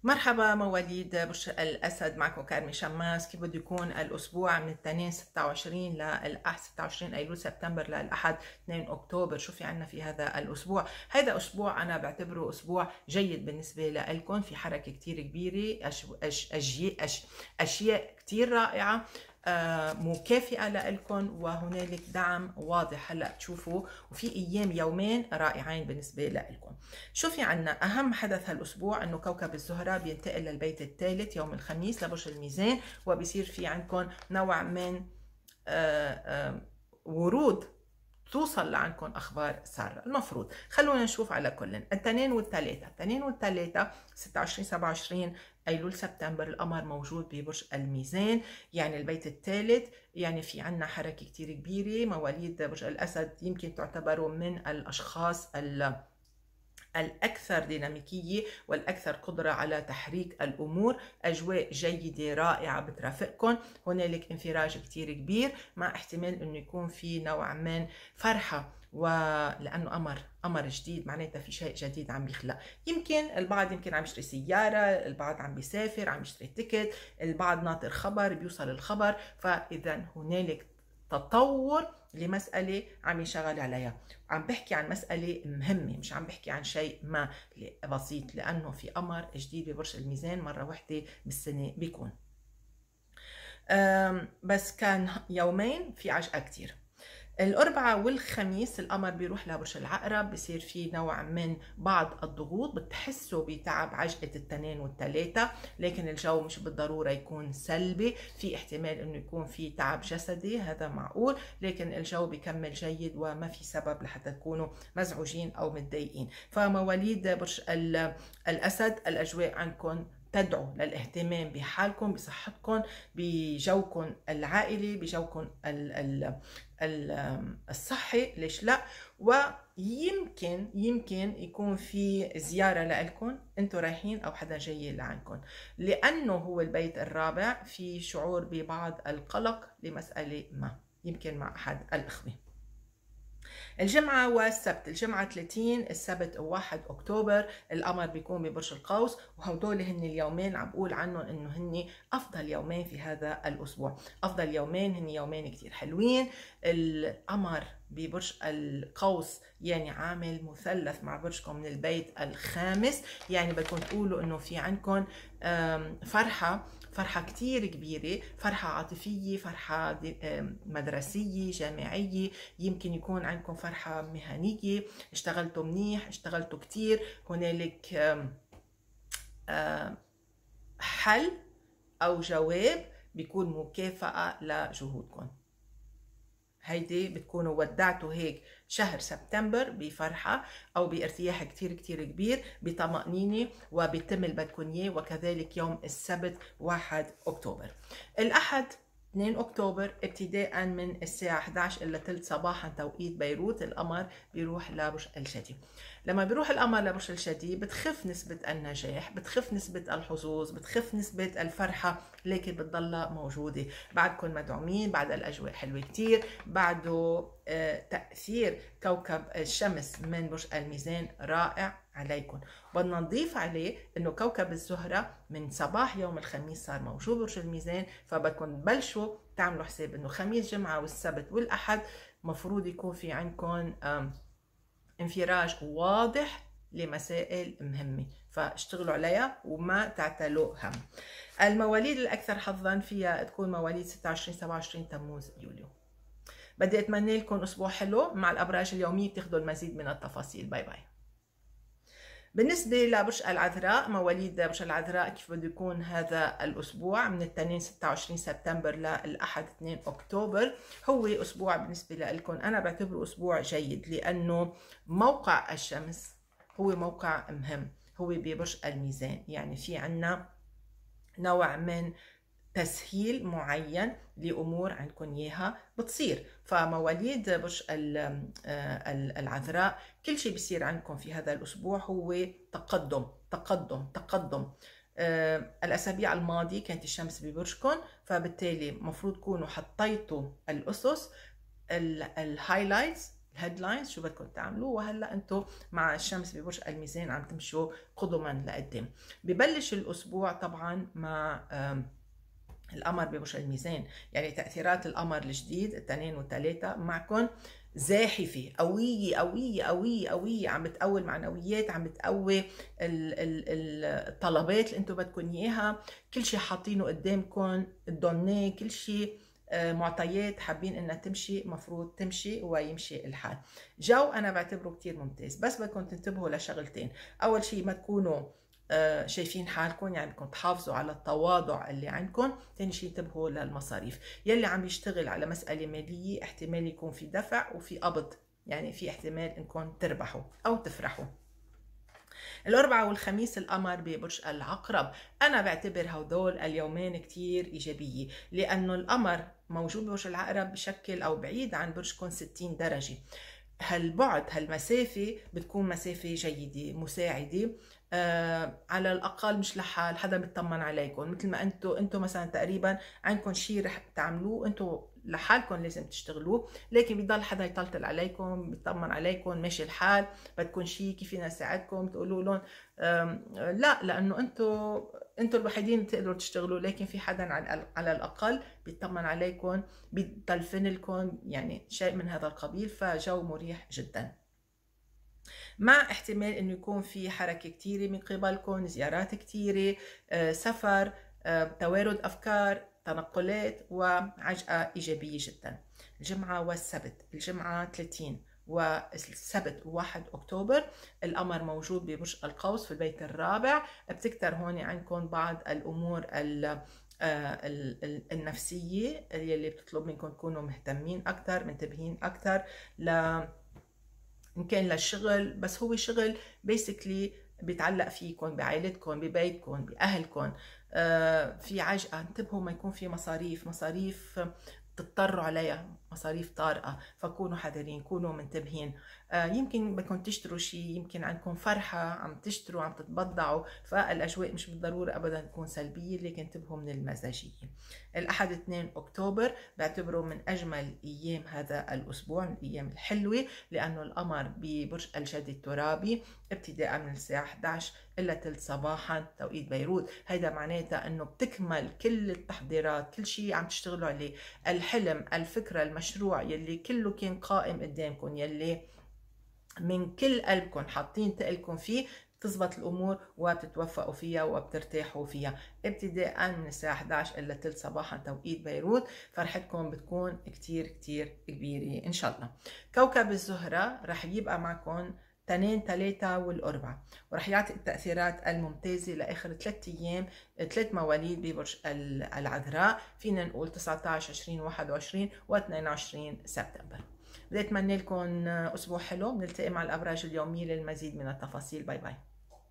مرحبا مواليد برج الأسد، معكم كارمي شماس. كيف بده يكون الأسبوع من الاثنين 26 للأحد 26 أيلول سبتمبر للأحد 2 أكتوبر؟ شو في عنا في هذا الأسبوع؟ هذا أسبوع أنا بعتبره أسبوع جيد بالنسبة لكم، في حركة كتير كبيرة، أشياء كتير رائعة مكافئة لكم، وهنالك دعم واضح هلا تشوفوا، وفي ايام يومين رائعين بالنسبة لكم. شو في عنا؟ اهم حدث هالاسبوع انه كوكب الزهرة بينتقل للبيت الثالث يوم الخميس لبرج الميزان، وبصير في عندكم نوع من ورود توصل لعندكم اخبار ساره. المفروض خلونا نشوف على كل الاثنين والثلاثه 26 27 ايلول سبتمبر. القمر موجود ببرج الميزان، يعني البيت الثالث، يعني في عنا حركه كتير كبيره. مواليد برج الاسد يمكن تعتبروا من الاشخاص الأكثر ديناميكية والأكثر قدرة على تحريك الأمور. أجواء جيدة رائعة بترافقكم، هنالك انفراج كتير كبير، مع احتمال أنه يكون في نوع من فرحة، ولأنه قمر جديد معناتها في شيء جديد عم بيخلق. يمكن البعض عم يشتري سيارة، البعض عم بيسافر، عم يشتري تيكت، البعض ناطر خبر بيوصل الخبر. فإذا هنالك تطور لمسألة عم يشغل عليها. عم بحكي عن مسألة مهمة، مش عم بحكي عن شيء ما بسيط، لأنه في قمر جديد ببرج الميزان مرة واحدة بالسنة بيكون. بس كان يومين في عجقة كتير. الأربعاء والخميس القمر بيروح لبرج العقرب، بصير في نوع من بعض الضغوط، بتحسوا بتعب عجقة الاثنين والثلاثة، لكن الجو مش بالضرورة يكون سلبي، في احتمال انه يكون في تعب جسدي، هذا معقول، لكن الجو بيكمل جيد وما في سبب لحتى تكونوا مزعوجين او متضايقين. فمواليد برج الأسد الأجواء عندكم تدعو للاهتمام بحالكم، بصحتكم، بجوكم العائلي، بجوكم الصحي، ليش لا؟ ويمكن يكون في زيارة لكم انتم رايحين او حدا جاي لعندكم، لانه هو البيت الرابع، في شعور ببعض القلق لمسألة ما، يمكن مع احد الاخوة. الجمعة والسبت، الجمعة 30، السبت 1 أكتوبر، القمر بيكون ببرج القوس، وهدول هن اليومين عم بقول عنهم إنه هن أفضل يومين في هذا الأسبوع. أفضل يومين هن يومين كتير حلوين. القمر ببرج القوس يعني عامل مثلث مع برجكم من البيت الخامس، يعني بدكم تقولوا إنه في عندكم فرحة كتير كبيرة، فرحة عاطفية، فرحة مدرسية جامعية، يمكن يكون عندكم فرحة مهنية، اشتغلتوا منيح، اشتغلتوا كتير، هنالك حل أو جواب بيكون مكافأة لجهودكم. هيدي بتكونوا ودعتوا هيك شهر سبتمبر بفرحة أو بارتياح كتير كبير، بطمأنينة، وبيتم اللي بدكم إياه. وكذلك يوم السبت 1 أكتوبر. الأحد 2 أكتوبر ابتداء من الساعة 11 إلا ثلث صباحا توقيت بيروت، القمر بيروح لبرج الجدي. لما بيروح القمر لبرج الجدي بتخف نسبة النجاح، بتخف نسبة الحظوظ، بتخف نسبة الفرحة، لكن بتضلها موجودة. بعدكم مدعومين، بعد الأجواء حلوة كتير، بعده تأثير كوكب الشمس من برج الميزان رائع عليكم. بدنا نضيف عليه انه كوكب الزهرة من صباح يوم الخميس صار موجود برج الميزان، فبدكم تبلشوا تعملوا حساب انه خميس جمعة والسبت والأحد مفروض يكون في عندكم انفراج واضح لمسائل مهمة، فاشتغلوا عليها وما تعتلوا هم. المواليد الأكثر حظا فيها تكون مواليد 26 27 تموز يوليو. بدي أتمنى لكم أسبوع حلو. مع الأبراج اليومية بتاخذوا المزيد من التفاصيل. باي باي. بالنسبة لبرج العذراء، مواليد برج العذراء كيف بده يكون هذا الأسبوع من الاثنين 26 سبتمبر للأحد 2 أكتوبر؟ هو أسبوع بالنسبة لكم أنا بعتبره أسبوع جيد، لأنه موقع الشمس هو موقع مهم، هو ببرج الميزان، يعني في عنا نوع من تسهيل معين لأمور عندكم إياها بتصير. فمواليد برج العذراء كل شيء بيصير عندكم في هذا الأسبوع هو تقدم تقدم تقدم. الأسابيع الماضية كانت الشمس ببرجكم، فبالتالي مفروض تكونوا حطيتوا الأسس، الهايلايتس الهيدلاينز شو بدكم تعملوا. وهلا انتم مع الشمس ببرج الميزان عم تمشوا قدما لقدام. ببلش الاسبوع طبعا مع القمر ببرج الميزان، يعني تأثيرات القمر الجديد الاثنين والثلاثة معكم زاحفة قوية قوية قوية قوية، عم بتقوي المعنويات، عم بتقوي الطلبات اللي انتم بدكم اياها، كل شيء حاطينه قدامكم الدونيه، كل شيء معطيات حابين انها تمشي مفروض تمشي ويمشي الحال. جو انا بعتبره كتير ممتاز، بس بدكم تنتبهوا لشغلتين. اول شيء ما تكونوا شايفين حالكم، يعني بدكم تحافظوا على التواضع اللي عندكم. ثاني شيء انتبهوا للمصاريف. يلي عم يشتغل على مسألة مالية احتمال يكون في دفع وفي قبض، يعني في احتمال انكم تربحوا او تفرحوا. الأربعاء والخميس القمر ببرج العقرب. أنا بعتبر هدول اليومين كتير إيجابية، لأنه القمر موجود ببرج العقرب بشكل أو بعيد عن برجكم 60 درجة. هالبعد هالمسافة بتكون مسافة جيدة مساعدة، على الأقل مش لحال حدا بيطمن عليكم. مثل ما انتو مثلا تقريبا عندكم شيء رح تعملوه انتو لحالكم لازم تشتغلوه، لكن بيضل حدا يطلطل عليكم بيطمن عليكم ماشي الحال، بدكم شيء كيف فينا نساعدكم، تقولوا لهم لا، لانه انتو الوحيدين اللي بتقدروا تشتغلوا، لكن في حدا على الاقل بيطمن عليكم بيطلفن لكم، يعني شيء من هذا القبيل. فجو مريح جدا، مع احتمال انه يكون في حركه كثيره من قبلكم، زيارات كثيره، سفر، توارد افكار، تنقلات، وعجقه ايجابيه جدا. الجمعه والسبت، الجمعه 30 والسبت 1 اكتوبر القمر موجود ببرج القوس في البيت الرابع. بتكتر هون عندكم بعض الامور النفسيه اللي بتطلب منكم تكونوا مهتمين اكثر، منتبهين اكثر إن كان للشغل، بس هو شغل بيسكلي بيتعلق فيكم، بعائلتكم، ببيتكم، بأهلكم. في عجقة، انتبهوا ما يكون في مصاريف تضطروا عليها، مصاريف طارئة، فكونوا حذرين، كونوا منتبهين. يمكن بدكم تشتروا شيء، يمكن عندكم فرحة عم تشتروا، عم تتبضعوا، فالأجواء مش بالضرورة أبدا تكون سلبية، لكن انتبهوا من المزاجية. الأحد 2 أكتوبر بعتبره من أجمل أيام هذا الأسبوع، من الأيام الحلوة، لأنه القمر ببرج الجدي الترابي ابتداء من الساعة 11 إلا ثلث صباحا توقيت بيروت. هيدا معناتها أنه بتكمل كل التحضيرات، كل شيء عم تشتغلوا عليه، الحلم، الفكرة، المشروع يلي كله كان قائم قدامكم، يلي من كل قلبكم حاطين تقلكم فيه، تزبط الامور وبتتوفقوا فيها وبترتاحوا فيها. ابتداء من الساعه 11 الا ثلث صباحا توقيت بيروت فرحتكم بتكون كتير كتير كبيره ان شاء الله. كوكب الزهره رح يبقى معكم تنين 3 والأربعاء، ورح يعطي التأثيرات الممتازة لآخر 3 أيام، 3 مواليد ببرج العذراء، فينا نقول 19 20 21 و22 سبتمبر. بدي اتمنى لكم اسبوع حلو، بنلتقي مع الابراج اليوميه للمزيد من التفاصيل. باي باي.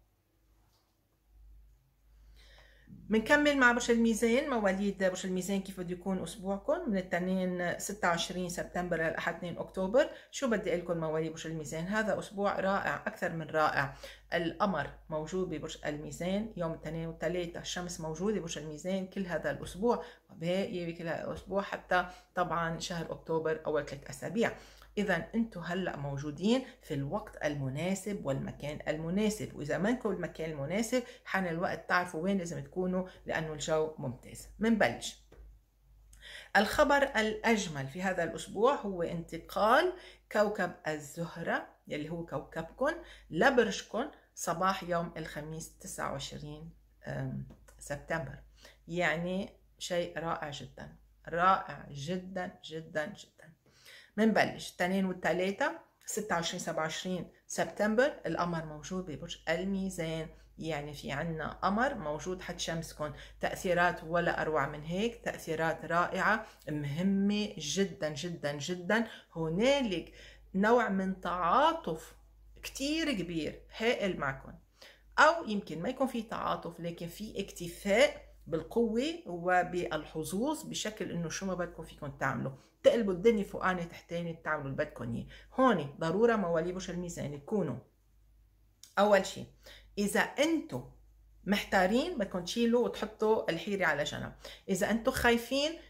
بنكمل مع برج الميزان. مواليد برج الميزان كيف بده يكون اسبوعكم من الاثنين 26 سبتمبر للاحد 2 اكتوبر. شو بدي اقول لكم مواليد برج الميزان؟ هذا اسبوع رائع اكثر من رائع. القمر موجود ببرج الميزان يوم الاثنين والثلاثاء، الشمس موجوده ببرج الميزان كل هذا الاسبوع وباقي بكل هذا الاسبوع حتى طبعا شهر اكتوبر اول 3 اسابيع. إذا أنتم هلأ موجودين في الوقت المناسب والمكان المناسب، وإذا ما انكم بالمكان المناسب حان الوقت تعرفوا وين لازم تكونوا، لأنه الجو ممتاز. منبلش. الخبر الأجمل في هذا الأسبوع هو انتقال كوكب الزهرة يلي هو كوكبكم لبرجكم صباح يوم الخميس 29 سبتمبر. يعني شيء رائع جدا، رائع جدا جدا جدا. منبلش 2 والثلاثة 26 27 سبتمبر القمر موجود ببرج الميزان، يعني في عنا قمر موجود حد شمسكم. تأثيرات ولا أروع من هيك، تأثيرات رائعة مهمة جدا جدا جدا. هنالك نوع من تعاطف كتير كبير هائل معكم، أو يمكن ما يكون في تعاطف لكن في اكتفاء بالقوة وبالحظوظ بشكل انه شو ما بدكم فيكم تعملوا، تقلبوا الدنيا فوقاني تحتاني تعملوا اللي بدكم اياه. هون ضرورة مواليد برج الميزان تكونوا اول شيء اذا انتم محتارين بدكم تشيلوا وتحطوا الحيرة على جنب، اذا انتم خايفين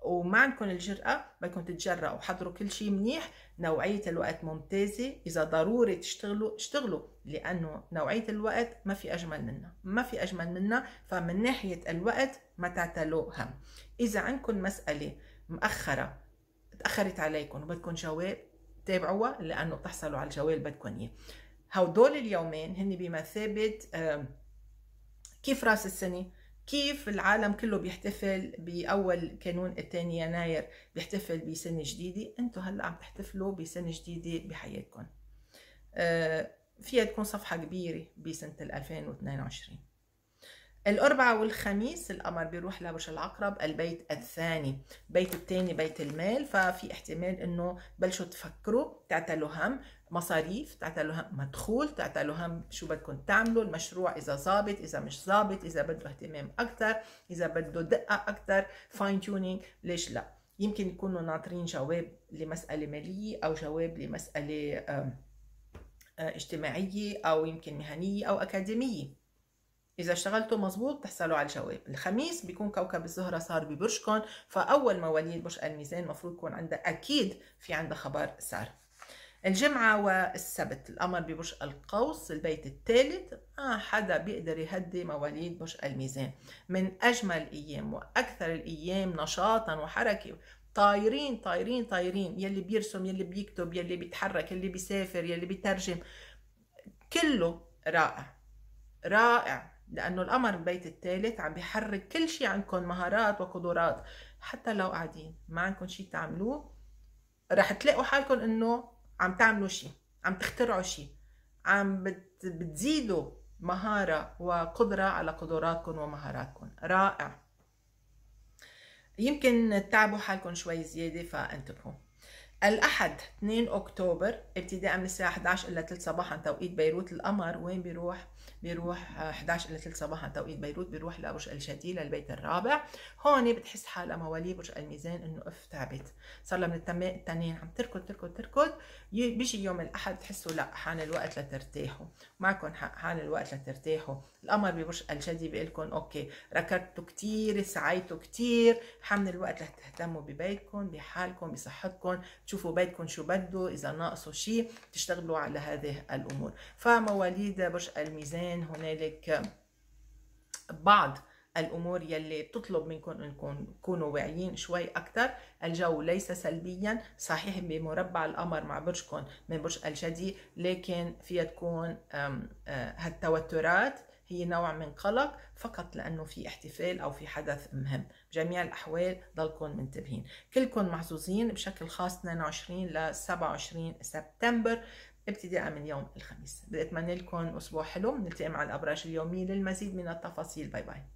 وما عندكم الجرأة، بدكم تتجرأوا وحضروا كل شيء منيح. نوعية الوقت ممتازة، إذا ضروري تشتغلوا اشتغلوا، لأنه نوعية الوقت ما في أجمل منها، ما في أجمل منها. فمن ناحية الوقت ما تعتلوا هم. إذا عندكم مسألة مأخرة تأخرت عليكم وبدكم جواب، تابعوها لأنه تحصلوا على الجواب اللي بدكم إياه. هودول اليومين هن بمثابة كيف راس السنة، كيف العالم كله بيحتفل بأول كانون الثاني يناير بيحتفل بسنة جديدة، انتو هلأ عم تحتفلوا بسنة جديدة بحياتكم. فيها تكون صفحة كبيرة بسنة 2022. الأربعاء والخميس القمر بيروح لبرج العقرب، البيت الثاني، البيت الثاني بيت المال. ففي احتمال انه بلشوا تفكروا، تعتلوا هم مصاريف، تعتلوا هم مدخول، تعتلوا هم شو بدكم تعملوا، المشروع اذا ظابط اذا مش ظابط، اذا بده اهتمام اكثر، اذا بده دقه اكثر، فاين تيونينج، ليش لا. يمكن يكونوا ناطرين جواب لمساله ماليه او جواب لمساله اجتماعيه او يمكن مهنيه او اكاديميه. إذا اشتغلتوا مظبوط تحصلوا على الجواب. الخميس بيكون كوكب الزهرة صار ببرجكم، فأول مواليد برج الميزان المفروض يكون عندها أكيد في عندها خبر سار. الجمعة والسبت القمر ببرج القوس، البيت الثالث. حدا بيقدر يهدي مواليد برج الميزان. من أجمل الأيام وأكثر الأيام نشاطا وحركة، طايرين طايرين طايرين، يلي بيرسم، يلي بيكتب، يلي بيتحرك، يلي بيسافر، يلي بيترجم، كله رائع رائع. لأنه القمر البيت الثالث عم بيحرك كل شيء عندكم، مهارات وقدرات. حتى لو قاعدين ما عندكم شيء تعملوه، رح تلاقوا حالكم إنه عم تعملوا شيء، عم تخترعوا شيء، عم بتزيدوا مهارة وقدرة على قدراتكم ومهاراتكم. رائع. يمكن تتعبوا حالكم شوي زيادة، فانتبهوا. الأحد 2 أكتوبر ابتداء من الساعة 11 إلى 3 صباحا توقيت بيروت، القمر وين بيروح؟ بيروح 11 إلى 3 صباحا توقيت بيروت، بيروح لبرج الجدي للبيت الرابع. هون بتحس حالها مواليد برج الميزان إنه تعبت، صار لها من التنين عم تركض تركض تركض. بيجي يوم الأحد تحسوا لا، حان الوقت لترتاحوا. معكم حق، حان الوقت لترتاحوا. القمر ببرج الجدي بيقول لكم أوكي، ركضتوا كتير، سعيتوا كتير، حان الوقت لتهتموا ببيتكم، بحالكم، بصحتكم، تشوفوا بيتكم شو بده، إذا ناقصه شيء تشتغلوا على هذه الأمور. فمواليد برج الميزان هنالك بعض الأمور يلي بتطلب منكم أنكم تكونوا واعيين شوي أكثر. الجو ليس سلبيا، صحيح بمربع القمر مع برجكم من برج الجدي، لكن فيها تكون هالتوترات هي نوع من قلق فقط لأنه في احتفال أو في حدث مهم. بجميع الأحوال ضلكم منتبهين. كلكم محظوظين بشكل خاص 22 ل 27 سبتمبر ابتداء من يوم الخميس. بدي أتمنى لكم أسبوع حلو. نلتقي مع الأبراج اليومية للمزيد من التفاصيل. باي باي.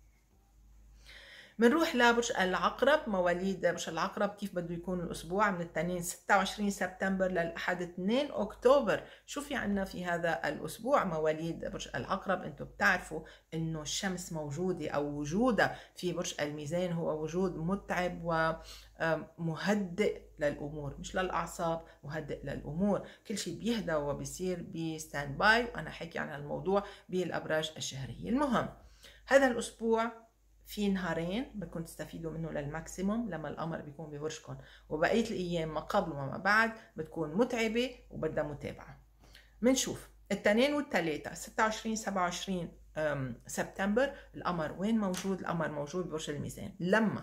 بنروح لبرج العقرب. مواليد برج العقرب كيف بده يكون الاسبوع؟ من الاثنين 26 سبتمبر للاحد 2 اكتوبر. شو في عنا في هذا الاسبوع؟ مواليد برج العقرب انتم بتعرفوا انه الشمس موجوده او وجودها في برج الميزان هو وجود متعب ومهدئ للامور، مش للاعصاب، مهدئ للامور. كل شيء بيهدى وبيصير بستاند باي، وانا حكي عن الموضوع بالابراج الشهريه. المهم هذا الاسبوع في نهارين بدكم تستفيدوا منه للماكسيموم لما القمر بيكون ببرجكم، وبقيه الايام ما قبل وما بعد بتكون متعبه وبدها متابعه. بنشوف الاثنين والثلاثه 26 27 سبتمبر القمر وين موجود؟ القمر موجود ببرج الميزان. لما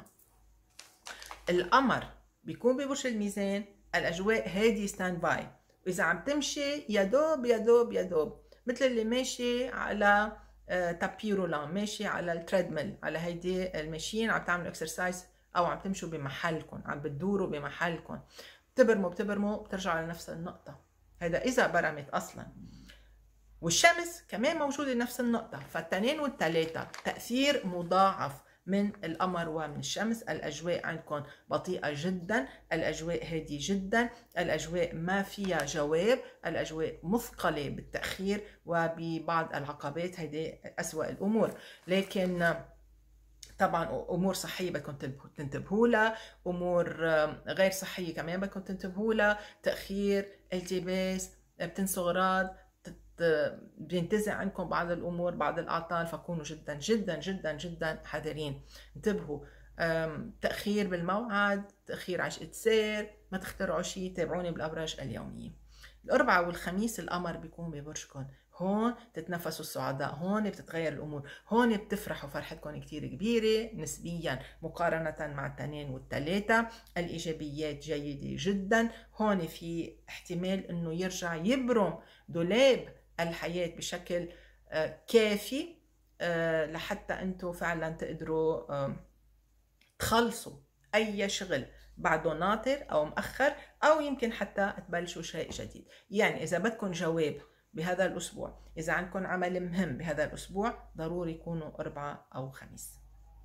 القمر بيكون ببرج الميزان الاجواء هادي ستاند باي، واذا عم تمشي يا دوب يا دوب يا دوب، مثل اللي ماشي على تابي رولان، ماشي على التريدميل، على هيدي الماشين، عم تعملوا اكسرسايز او عم تمشوا بمحلكم، عم بتدوروا بمحلكم، بتبرموا بترجعوا لنفس النقطه. هذا اذا برمت اصلا. والشمس كمان موجوده نفس النقطه. فالتنين والثلاثه تاثير مضاعف من القمر ومن الشمس. الأجواء عندكم بطيئة جدا، الأجواء هادية جدا، الأجواء ما فيها جواب، الأجواء مثقلة بالتأخير وببعض العقبات. هيدي أسوأ الأمور. لكن طبعا امور صحيه بدكم تنتبهوا لها، امور غير صحيه كمان بدكم تنتبهوا لها، تاخير، التباس، بتنسوا اغراض، بينتزع عنكم بعض الامور، بعض الاعطال، فكونوا جدا جدا جدا جدا حذرين. انتبهوا. تأخير بالموعد، تأخير عشقة سير، ما تخترعوا شيء. تابعوني بالأبراج اليومية. الأربعاء والخميس القمر بيكون ببرجكم، هون تتنفسوا السعداء، هون بتتغير الأمور، هون بتفرحوا فرحتكم كتير كبيرة نسبيا مقارنة مع التنين والتلاتة. الإيجابيات جيدة جدا. هون في احتمال أنه يرجع يبرم دولاب الحياة بشكل كافي لحتى أنتوا فعلا تقدروا تخلصوا أي شغل بعده ناطر أو مأخر، أو يمكن حتى تبلشوا شيء جديد. يعني إذا بدكم جواب بهذا الأسبوع، إذا عندكم عمل مهم بهذا الأسبوع، ضروري يكونوا أربعاء أو خميس.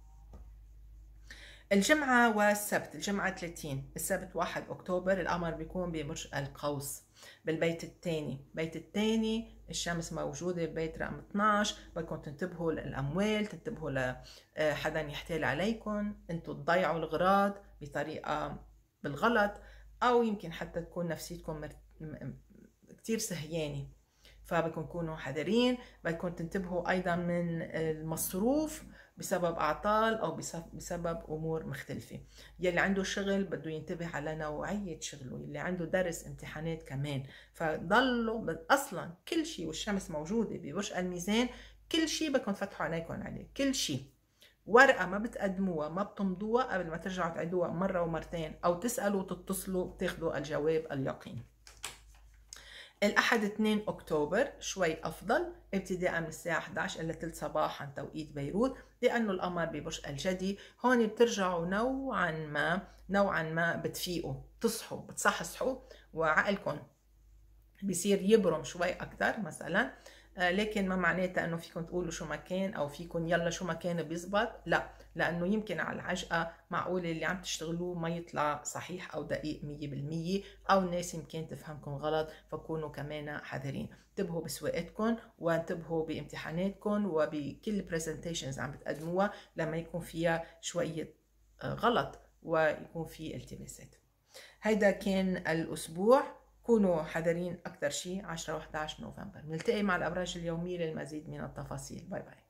الجمعة والسبت، الجمعة 30، السبت 1 أكتوبر، القمر بيكون ببرج القوس بالبيت الثاني. البيت الثاني الشمس موجودة ببيت رقم 12. بدكم تنتبهوا للأموال، تنتبهوا لحدا يحتال عليكم، انتوا تضيعوا الغراض بطريقة بالغلط، أو يمكن حتى تكون نفسيتكم كتير سهيانة، فبدكم تكونوا حذرين. بدكم تنتبهوا أيضا من المصروف بسبب أعطال أو بسبب أمور مختلفة. يلي عنده شغل بده ينتبه على نوعية شغله، يلي عنده درس امتحانات كمان. فضلوا أصلا كل شيء، والشمس موجودة ببرج الميزان، كل شيء بدكم تفتحوا عينيكم عليه. كل شيء، ورقة ما بتقدموها ما بتمضوها قبل ما ترجعوا تعيدوها مرة ومرتين، أو تسألوا وتتصلوا بتاخدوا الجواب اليقين. الأحد 2 أكتوبر شوي أفضل، ابتداء من الساعة 11 إلى 3 صباحا توقيت بيروت، لأنه القمر ببرج الجدي. هون بترجعوا نوعا ما بتفيقوا، تصحوا، بتصحصحوا، وعقلكم بصير يبرم شوي أكثر مثلا. لكن ما معناتها انه فيكم تقولوا شو ما كان، او فيكم يلا شو ما كان بيزبط، لا، لانه يمكن على العجقه معقول اللي عم تشتغلوه ما يطلع صحيح او دقيق 100%، او الناس يمكن تفهمكم غلط، فكونوا كمان حذرين. انتبهوا بسواقتكم، وانتبهوا بامتحاناتكم، وبكل برزنتيشنز عم بتقدموها لما يكون فيها شويه غلط ويكون في التباسات. هيدا كان الاسبوع، كونوا حذرين أكثر شيء 10 و11 نوفمبر. نلتقي مع الأبراج اليومية للمزيد من التفاصيل. باي باي.